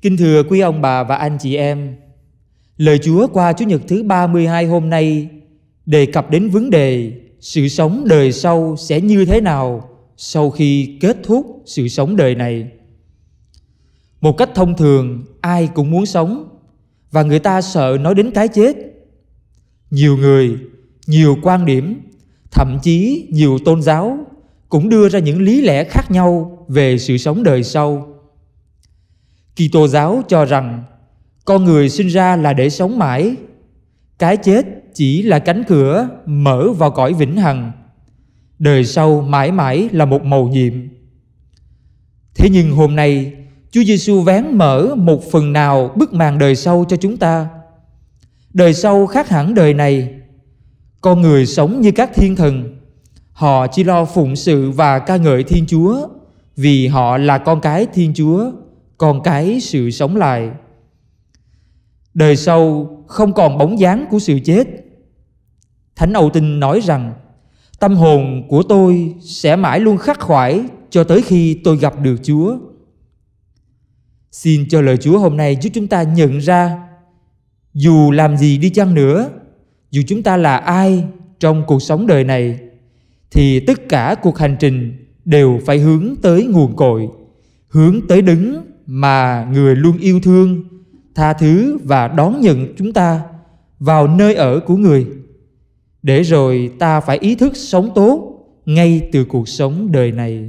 Kính thưa quý ông bà và anh chị em, lời Chúa qua Chủ nhật thứ 32 hôm nay đề cập đến vấn đề sự sống đời sau sẽ như thế nào sau khi kết thúc sự sống đời này. Một cách thông thường, ai cũng muốn sống và người ta sợ nói đến cái chết. Nhiều người, nhiều quan điểm, thậm chí nhiều tôn giáo cũng đưa ra những lý lẽ khác nhau về sự sống đời sau. Kitô giáo cho rằng con người sinh ra là để sống mãi, cái chết chỉ là cánh cửa mở vào cõi vĩnh hằng, đời sau mãi mãi là một mầu nhiệm. Thế nhưng hôm nay, Chúa Giêsu vén mở một phần nào bức màn đời sau cho chúng ta. Đời sau khác hẳn đời này. Con người sống như các thiên thần. Họ chỉ lo phụng sự và ca ngợi Thiên Chúa vì họ là con cái Thiên Chúa, con cái sự sống lại. Đời sau không còn bóng dáng của sự chết. Thánh Âu Tinh nói rằng tâm hồn của tôi sẽ mãi luôn khắc khoải cho tới khi tôi gặp được Chúa. Xin cho lời Chúa hôm nay giúp chúng ta nhận ra, dù làm gì đi chăng nữa, dù chúng ta là ai trong cuộc sống đời này, thì tất cả cuộc hành trình đều phải hướng tới nguồn cội, hướng tới Đấng mà người luôn yêu thương, tha thứ và đón nhận chúng ta vào nơi ở của người. Để rồi ta phải ý thức sống tốt ngay từ cuộc sống đời này.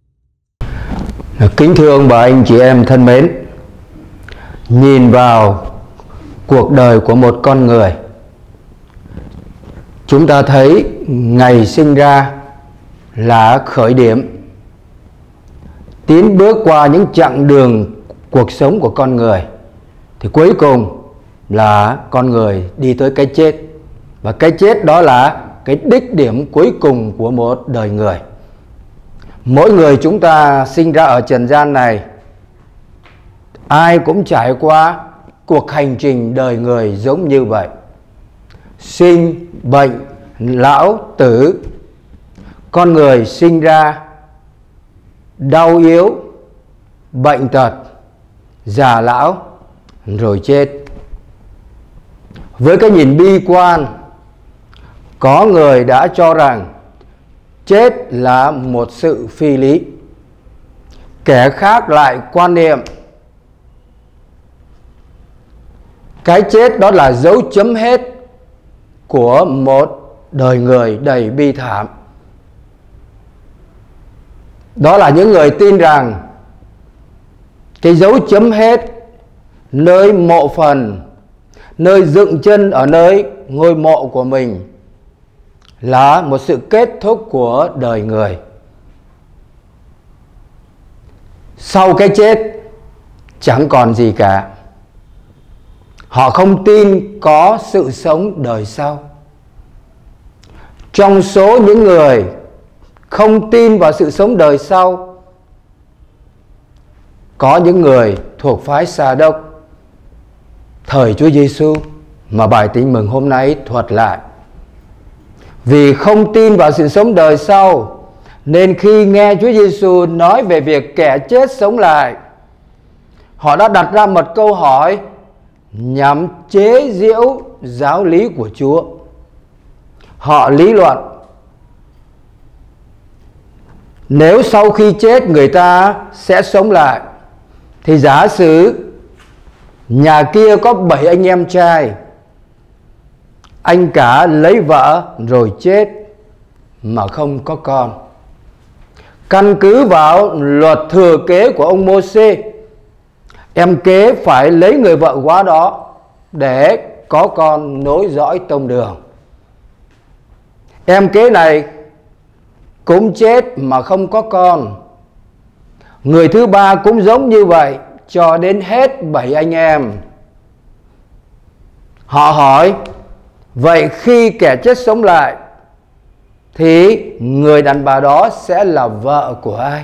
Kính thưa ông bà anh chị em thân mến, nhìn vào cuộc đời của một con người, chúng ta thấy ngày sinh ra là khởi điểm, tiến bước qua những chặng đường cuộc sống của con người, thì cuối cùng là con người đi tới cái chết. Và cái chết đó là cái đích điểm cuối cùng của một đời người. Mỗi người chúng ta sinh ra ở trần gian này, ai cũng trải qua cuộc hành trình đời người giống như vậy. Sinh, bệnh, lão, tử. Con người sinh ra đau yếu, bệnh tật, già lão, rồi chết. Với cái nhìn bi quan, có người đã cho rằng chết là một sự phi lý. Kẻ khác lại quan niệm cái chết đó là dấu chấm hết của một đời người đầy bi thảm. Đó là những người tin rằng cái dấu chấm hết, nơi mộ phần, nơi dựng chân ở nơi ngôi mộ của mình, là một sự kết thúc của đời người. Sau cái chết chẳng còn gì cả. Họ không tin có sự sống đời sau. Trong số những người không tin vào sự sống đời sau, có những người thuộc phái Sa Đốc thời Chúa Giêsu mà bài Tin Mừng hôm nay thuật lại. Vì không tin vào sự sống đời sau, nên khi nghe Chúa Giêsu nói về việc kẻ chết sống lại, họ đã đặt ra một câu hỏi nhằm chế giễu giáo lý của Chúa. Họ lý luận, nếu sau khi chết người ta sẽ sống lại, thì giả sử nhà kia có 7 anh em trai, anh cả lấy vợ rồi chết mà không có con. Căn cứ vào luật thừa kế của ông Mô-xê, em kế phải lấy người vợ quá đó để có con nối dõi tông đường. Em kế này cũng chết mà không có con. Người thứ ba cũng giống như vậy cho đến hết 7 anh em. Họ hỏi, vậy khi kẻ chết sống lại thì người đàn bà đó sẽ là vợ của ai?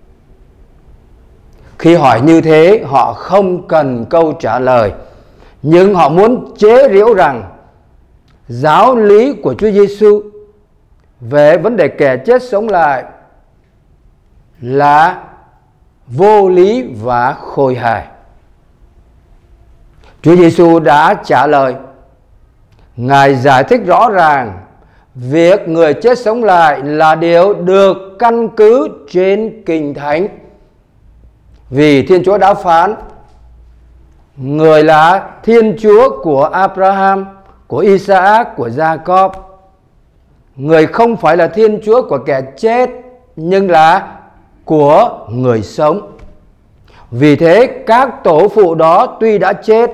Khi hỏi như thế, họ không cần câu trả lời, nhưng họ muốn chế giễu rằng giáo lý của Chúa Giêsu về vấn đề kẻ chết sống lại là vô lý và khôi hài. Chúa Giêsu đã trả lời. Ngài giải thích rõ ràng việc người chết sống lại là điều được căn cứ trên Kinh Thánh. Vì Thiên Chúa đã phán: Người là Thiên Chúa của Abraham, của Isaac, của Jacob. Người không phải là Thiên Chúa của kẻ chết, nhưng là của người sống. Vì thế các tổ phụ đó tuy đã chết,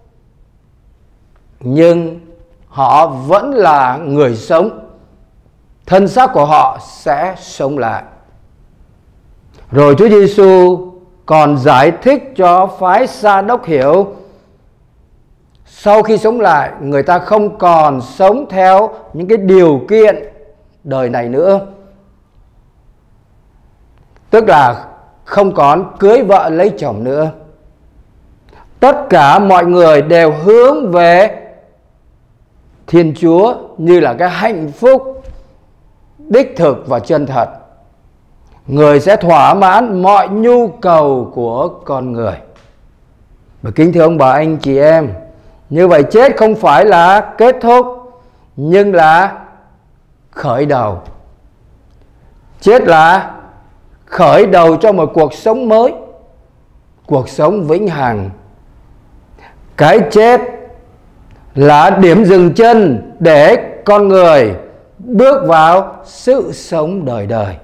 nhưng họ vẫn là người sống. Thân xác của họ sẽ sống lại. Rồi Chúa Giêsu còn giải thích cho phái Sa Đốc hiểu, sau khi sống lại, người ta không còn sống theo những cái điều kiện đời này nữa. Tức là không còn cưới vợ lấy chồng nữa. Tất cả mọi người đều hướng về Thiên Chúa như là cái hạnh phúc đích thực và chân thật. Người sẽ thỏa mãn mọi nhu cầu của con người. Và kính thưa ông bà anh chị em, như vậy chết không phải là kết thúc, nhưng là khởi đầu. Chết là khởi đầu cho một cuộc sống mới, cuộc sống vĩnh hằng. Cái chết là điểm dừng chân để con người bước vào sự sống đời đời.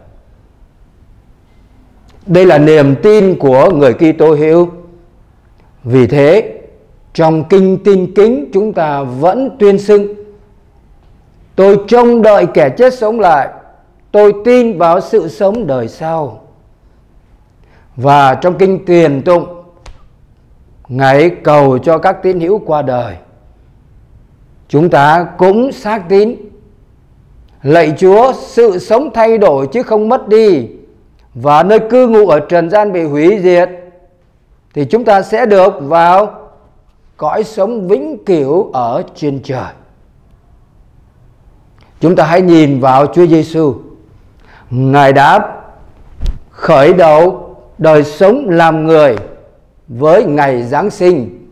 Đây là niềm tin của người Kitô hữu. Vì thế, trong kinh Tin Kính chúng ta vẫn tuyên xưng: tôi trông đợi kẻ chết sống lại, tôi tin vào sự sống đời sau. Và trong kinh Tiền Tụng, Ngài cầu cho các tín hữu qua đời. Chúng ta cũng xác tín: lạy Chúa, sự sống thay đổi chứ không mất đi, và nơi cư ngụ ở trần gian bị hủy diệt, thì chúng ta sẽ được vào cõi sống vĩnh cửu ở trên trời. Chúng ta hãy nhìn vào Chúa Giêsu. Ngài đã khởi đầu đời sống làm người với ngày Giáng sinh,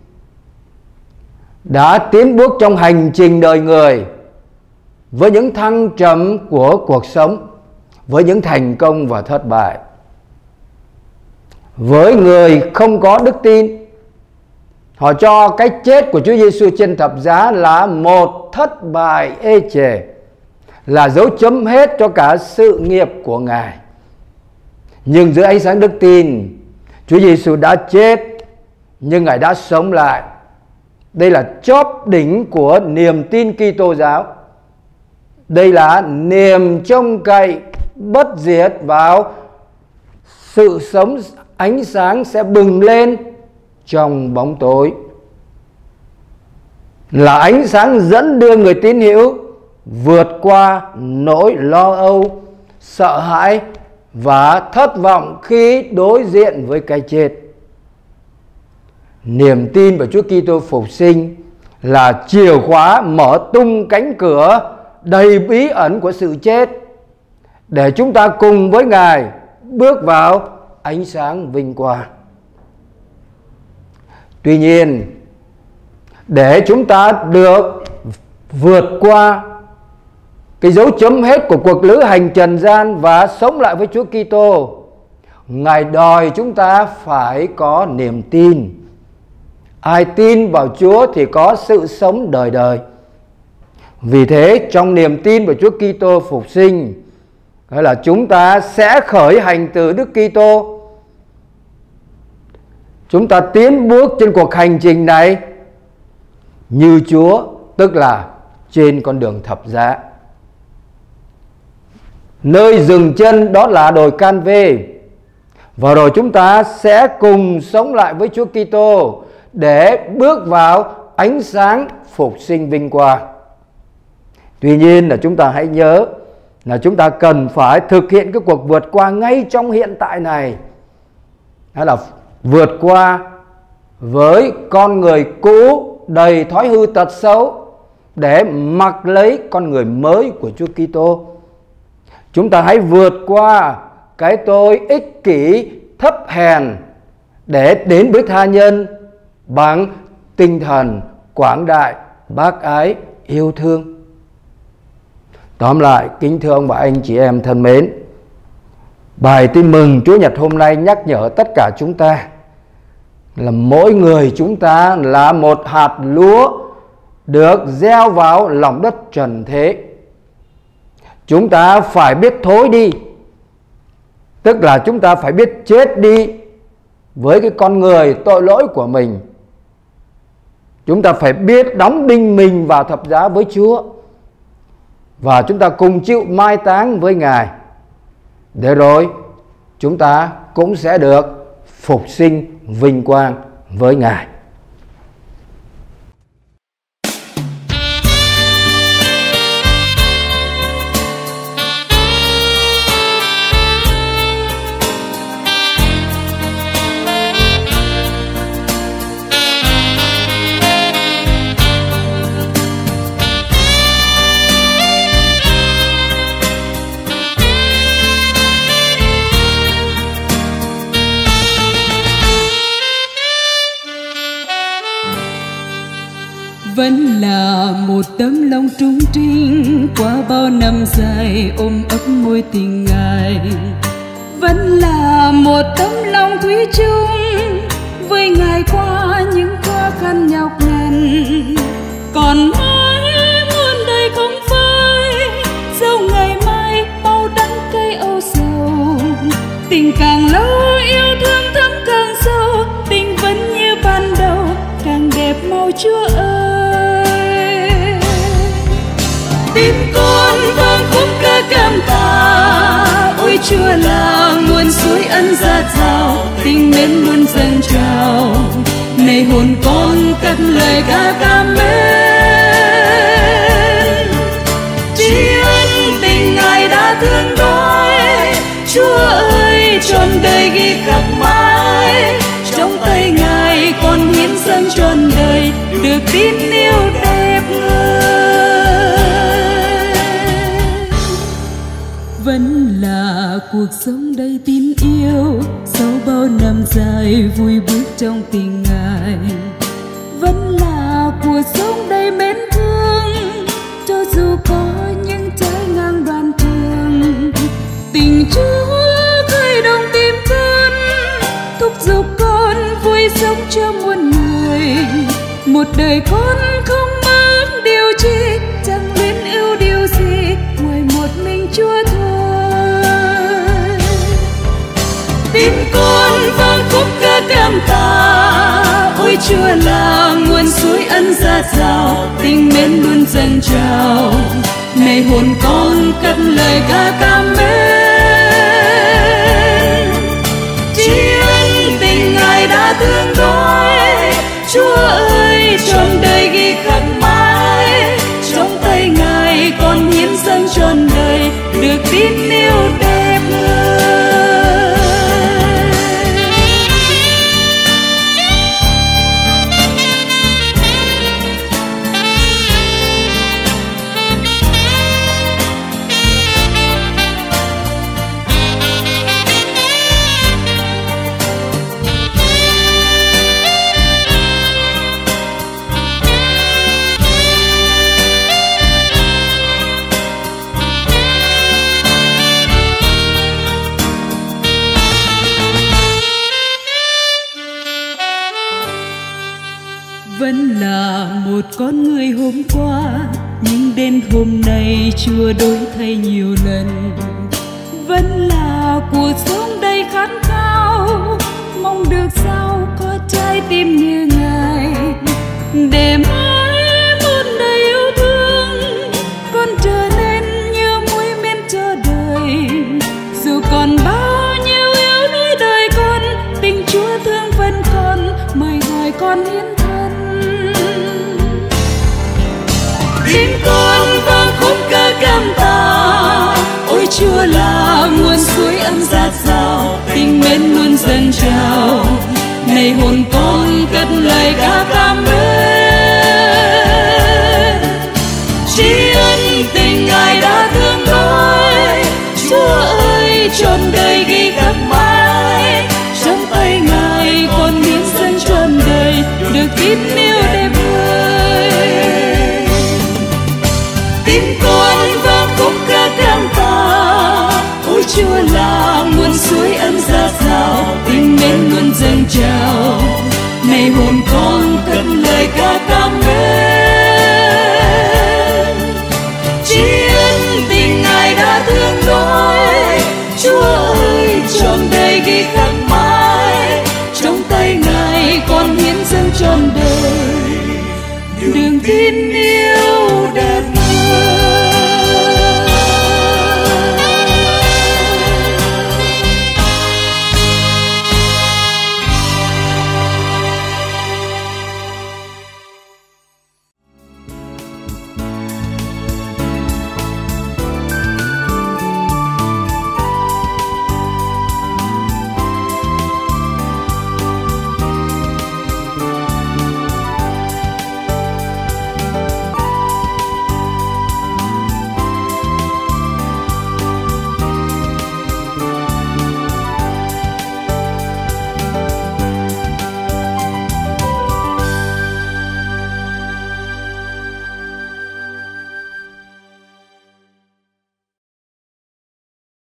đã tiến bước trong hành trình đời người với những thăng trầm của cuộc sống, với những thành công và thất bại. Với người không có đức tin, họ cho cái chết của Chúa Giêsu trên thập giá là một thất bại ê chề, là dấu chấm hết cho cả sự nghiệp của Ngài. Nhưng dưới ánh sáng đức tin, Chúa Giêsu đã chết, nhưng Ngài đã sống lại. Đây là chóp đỉnh của niềm tin Kitô giáo. Đây là niềm trông cậy bất diệt vào sự sống ánh sáng sẽ bừng lên trong bóng tối. Là ánh sáng dẫn đưa người tín hữu vượt qua nỗi lo âu, sợ hãi và thất vọng khi đối diện với cái chết. Niềm tin vào Chúa Kitô phục sinh là chìa khóa mở tung cánh cửa đầy bí ẩn của sự chết, để chúng ta cùng với Ngài bước vào ánh sáng vinh quang. Tuy nhiên, để chúng ta được vượt qua cái dấu chấm hết của cuộc lữ hành trần gian và sống lại với Chúa Kitô, Ngài đòi chúng ta phải có niềm tin. Ai tin vào Chúa thì có sự sống đời đời. Vì thế, trong niềm tin vào Chúa Kitô phục sinh, đó là chúng ta sẽ khởi hành từ Đức Kitô. Chúng ta tiến bước trên cuộc hành trình này như Chúa, tức là trên con đường thập giá. Nơi dừng chân đó là đồi Can Vê. Và rồi chúng ta sẽ cùng sống lại với Chúa Kitô để bước vào ánh sáng phục sinh vinh quang. Tuy nhiên là chúng ta hãy nhớ là chúng ta cần phải thực hiện cái cuộc vượt qua ngay trong hiện tại này. Đó là vượt qua với con người cũ đầy thói hư tật xấu để mặc lấy con người mới của Chúa Kitô. Chúng ta hãy vượt qua cái tôi ích kỷ thấp hèn để đến với tha nhân bằng tinh thần quảng đại, bác ái, yêu thương. Tóm lại, kính thưa ông bà anh chị em thân mến, bài tin mừng Chúa Nhật hôm nay nhắc nhở tất cả chúng ta là mỗi người chúng ta là một hạt lúa được gieo vào lòng đất trần thế. Chúng ta phải biết thối đi, tức là chúng ta phải biết chết đi với cái con người tội lỗi của mình. Chúng ta phải biết đóng đinh mình vào thập giá với Chúa, và chúng ta cùng chịu mai táng với Ngài, để rồi chúng ta cũng sẽ được phục sinh vinh quang với Ngài. Vẫn là một tấm lòng trung trinh qua bao năm dài ôm ấp môi tình Ngài. Vẫn là một tấm lòng thủy chung với Ngài qua những khó khăn nhọc nhằn. Còn mãi muôn đời không phai, dẫu ngày mai bao đắng cay âu sầu. Tình càng lâu yêu thương thắm càng sâu, tình vẫn như ban đầu càng đẹp mau Chúa ơi. Tim con vang khúc ca cảm tạ, ôi Chúa là nguồn suối ân dạt dào, tình mến luôn dâng trào. Này hồn con cất lời ca cảm mến, tri ân tình Ngài đã thương đói. Chúa ơi trọn đời ghi khắc mãi, trong tay Ngài con hiến dâng trọn đời, được tin yêu đẹp người. Vẫn là cuộc sống đầy tin yêu, sau bao năm dài vui bước trong tình Ngài. Vẫn là cuộc sống đầy mến thương, cho dù có những trái ngang đoạn trường. Tình Chúa khơi động tim con, thúc giục con vui sống cho muôn người. Một đời con không mất điều chi, chẳng biết ưu điều gì ngoài một mình Chúa thôi. Tim con vang khúc ca cảm tạ, ôi Chúa là nguồn suối ân dạt dào, tình mến luôn dâng trào. Này hồn con cất lời ca cảm mến, tri ân tình Ngài đã thương đói. Chúa ơi trọn đời ghi khắc mãi, trong tay Ngài con hiến dâng trọn đời, được tin yêu đẹp người. Vẫn là một con người hôm qua, nhưng đến hôm nay Chúa đổi thay nhiều lần. Vẫn là cuộc sống đầy khát khao, mong được sao có trái tim như Ngài, để mãi muôn đời yêu thương con trở nên như muối men cho đời. Dù còn bao nhiêu yếu đuối đời con, tình Chúa thương vẫn còn mời gọi con hiến thân. Tim con vang khúc ca cảm tạ, ôi Chúa là nguồn suối ân dạt dào, tình mến luôn dâng trào. Này hồn con cất lời ca cảm mến, tri ân tình Ngài đã thương đói. Chúa ơi trọn đời ghi khắc mãi, trong tay Ngài con hiến dâng trọn đời, được tin yêu. đường tin yêu